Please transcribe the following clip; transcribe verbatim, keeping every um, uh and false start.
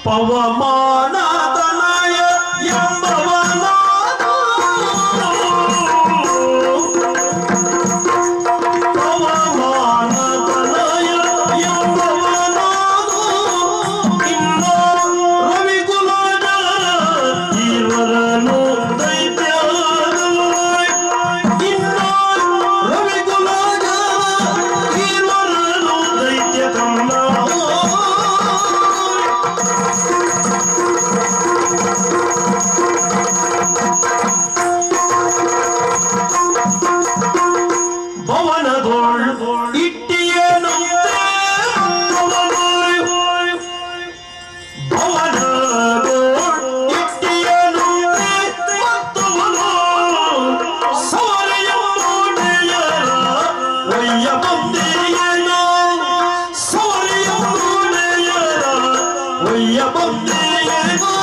ಪವಮಾನದನಯ ಎಂಬವನಾದ ಪವಮಾನದನಯ ಎಂಬವನಾದ ಇನ್ನು ರವಿಕುಲದ ಇವರನು ದೈತ್ಯ ಇನ್ನು ರವಿಕುಲದ ಇವರನು ದೈತ್ಯ ಕಮ್ಮ Yeah,